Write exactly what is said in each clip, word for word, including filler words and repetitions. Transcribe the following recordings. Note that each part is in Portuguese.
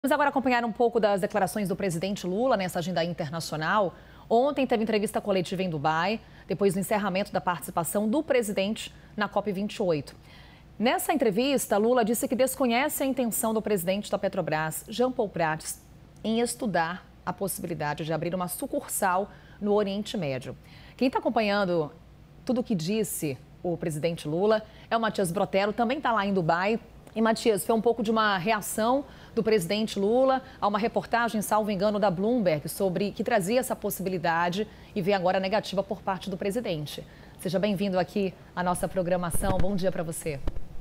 Vamos agora acompanhar um pouco das declarações do presidente Lula nessa agenda internacional. Ontem teve entrevista coletiva em Dubai, depois do encerramento da participação do presidente na COP vinte e oito. Nessa entrevista, Lula disse que desconhece a intenção do presidente da Petrobras, Jean Paul Prats, em estudar a possibilidade de abrir uma sucursal no Oriente Médio. Quem está acompanhando tudo o que disse o presidente Lula é o Matias Brotero, também está lá em Dubai. E, Matias, foi um pouco de uma reação do presidente Lula a uma reportagem, salvo engano, da Bloomberg, sobre que trazia essa possibilidade e vem agora negativa por parte do presidente. Seja bem-vindo aqui à nossa programação. Bom dia para você.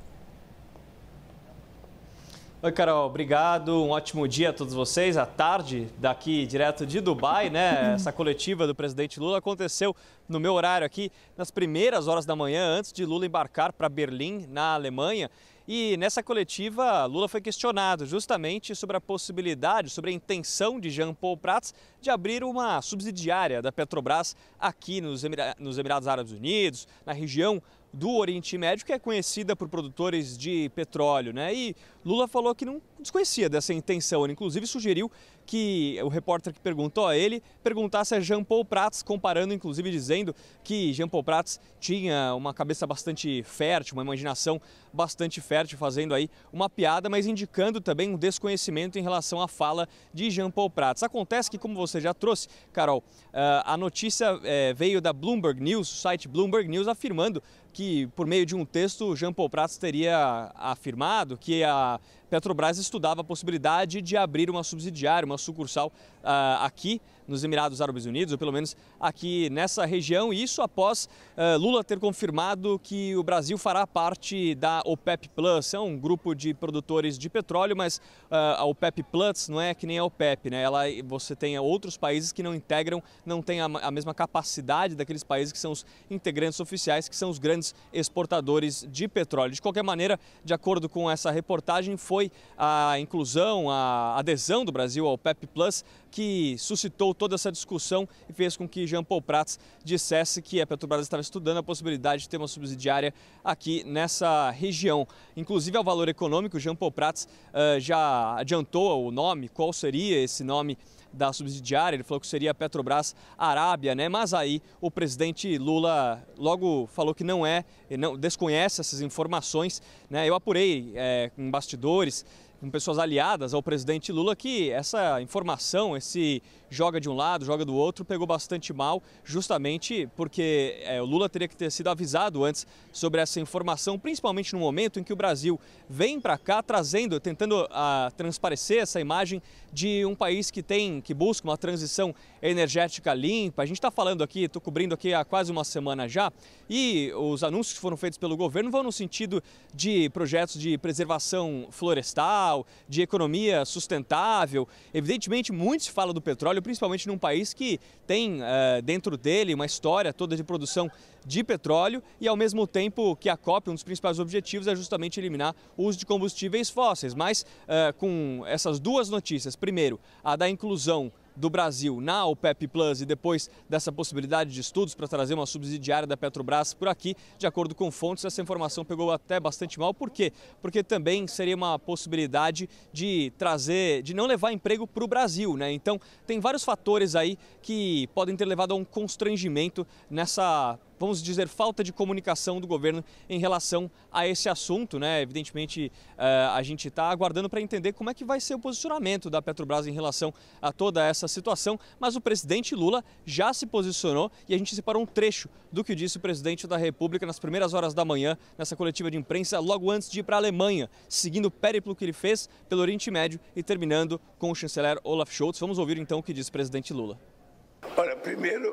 Oi, Carol, obrigado. Um ótimo dia a todos vocês. À tarde, daqui direto de Dubai, né? Essa coletiva do presidente Lula aconteceu no meu horário aqui, nas primeiras horas da manhã, antes de Lula embarcar para Berlim, na Alemanha. E nessa coletiva, Lula foi questionado justamente sobre a possibilidade, sobre a intenção de Jean Paul Prats de abrir uma subsidiária da Petrobras aqui nos Emirados Árabes Unidos, na região do Oriente Médio, que é conhecida por produtores de petróleo, né? E Lula falou que não desconhecia dessa intenção. Ele, inclusive, sugeriu que o repórter que perguntou a ele perguntasse a Jean Paul Prats, comparando, inclusive, dizendo que Jean Paul Prats tinha uma cabeça bastante fértil, uma imaginação bastante fértil, fazendo aí uma piada, mas indicando também um desconhecimento em relação à fala de Jean Paul Prats. Acontece que, como você já trouxe, Carol, a notícia veio da Bloomberg News, o site Bloomberg News, afirmando que, por meio de um texto, Jean Paul Prats teria afirmado que a Petrobras estudava a possibilidade de abrir uma subsidiária, uma sucursal uh, aqui nos Emirados Árabes Unidos, ou pelo menos aqui nessa região, e isso após uh, Lula ter confirmado que o Brasil fará parte da OPEP Plus. É um grupo de produtores de petróleo, mas uh, a OPEP Plus não é que nem a OPEP, né? Ela, você tem outros países que não integram, não têm a, a mesma capacidade daqueles países que são os integrantes oficiais, que são os grandes exportadores de petróleo. De qualquer maneira, de acordo com essa reportagem, foi a inclusão, a adesão do Brasil ao OPEP Plus que suscitou toda essa discussão e fez com que Jean Paul Prats dissesse que a Petrobras estava estudando a possibilidade de ter uma subsidiária aqui nessa região. Inclusive, ao valor econômico, Jean Paul Prats uh, já adiantou o nome, qual seria esse nome da subsidiária. Ele falou que seria a Petrobras Arábia, né? Mas aí o presidente Lula logo falou que não é, não desconhece essas informações, né? Eu apurei é, com bastidores, com pessoas aliadas ao presidente Lula, que essa informação, esse joga de um lado, joga do outro, pegou bastante mal, justamente porque é, o Lula teria que ter sido avisado antes sobre essa informação, principalmente no momento em que o Brasil vem para cá trazendo, tentando a, transparecer essa imagem de um país que tem, que busca uma transição energética limpa. A gente está falando aqui, estou cobrindo aqui há quase uma semana já, e os anúncios que foram feitos pelo governo vão no sentido de projetos de preservação florestal, de economia sustentável. Evidentemente, muito se fala do petróleo, principalmente num país que tem uh, dentro dele uma história toda de produção de petróleo e, ao mesmo tempo, que a COP, um dos principais objetivos é justamente eliminar o uso de combustíveis fósseis. Mas uh, com essas duas notícias, primeiro, a da inclusão do Brasil na OPEP Plus e depois dessa possibilidade de estudos para trazer uma subsidiária da Petrobras por aqui, de acordo com fontes, essa informação pegou até bastante mal. Por quê? Porque também seria uma possibilidade de trazer, de não levar emprego para o Brasil, né? Então, tem vários fatores aí que podem ter levado a um constrangimento nessa, vamos dizer, falta de comunicação do governo em relação a esse assunto, né? Evidentemente, a gente está aguardando para entender como é que vai ser o posicionamento da Petrobras em relação a toda essa situação, mas o presidente Lula já se posicionou e a gente separou um trecho do que disse o presidente da República nas primeiras horas da manhã, nessa coletiva de imprensa, logo antes de ir para a Alemanha, seguindo o périplo que ele fez pelo Oriente Médio e terminando com o chanceler Olaf Scholz. Vamos ouvir então o que disse o presidente Lula. Olha, primeiro,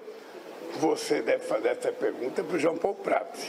você deve fazer essa pergunta para o Jean Paul Prats.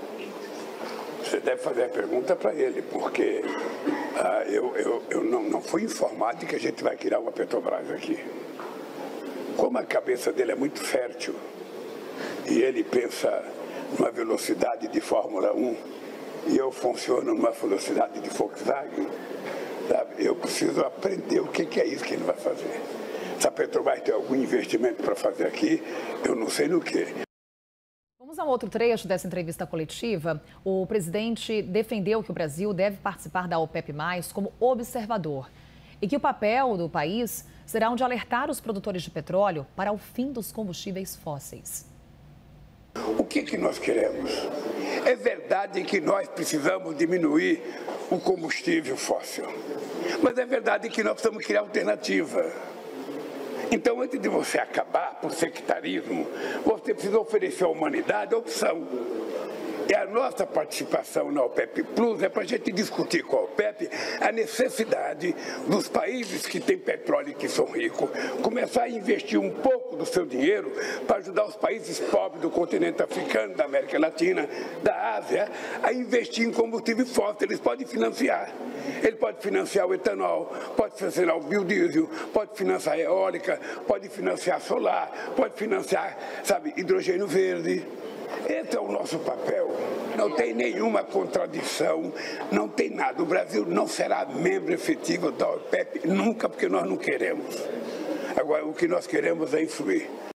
Você deve fazer a pergunta para ele, porque ah, eu, eu, eu não, não fui informado de que a gente vai criar uma Petrobras aqui. Como a cabeça dele é muito fértil e ele pensa numa velocidade de Fórmula um e eu funciono numa velocidade de Volkswagen, sabe? Eu preciso aprender o que, que é isso que ele vai fazer. Se a Petrobras tem algum investimento para fazer aqui, eu não sei no que. Vamos a um outro trecho dessa entrevista coletiva. O presidente defendeu que o Brasil deve participar da OPEP mais, como observador. e que o papel do país será o de alertar os produtores de petróleo para o fim dos combustíveis fósseis. O que que nós queremos? É verdade que nós precisamos diminuir o combustível fóssil, mas é verdade que nós precisamos criar alternativa. Então, antes de você acabar por sectarismo, você precisa oferecer à humanidade a opção. E a nossa participação na OPEP Plus é para a gente discutir com a OPEP a necessidade dos países que têm petróleo e que são ricos começar a investir um pouco do seu dinheiro para ajudar os países pobres do continente africano, da América Latina, da Ásia, a investir em combustível fóssil. Eles podem financiar. Ele pode financiar o etanol, pode financiar o biodiesel, pode financiar a eólica, pode financiar solar, pode financiar, sabe, hidrogênio verde. Esse é o nosso papel. Não tem nenhuma contradição, não tem nada. O Brasil não será membro efetivo da OPEP nunca, porque nós não queremos. Agora, o que nós queremos é influir.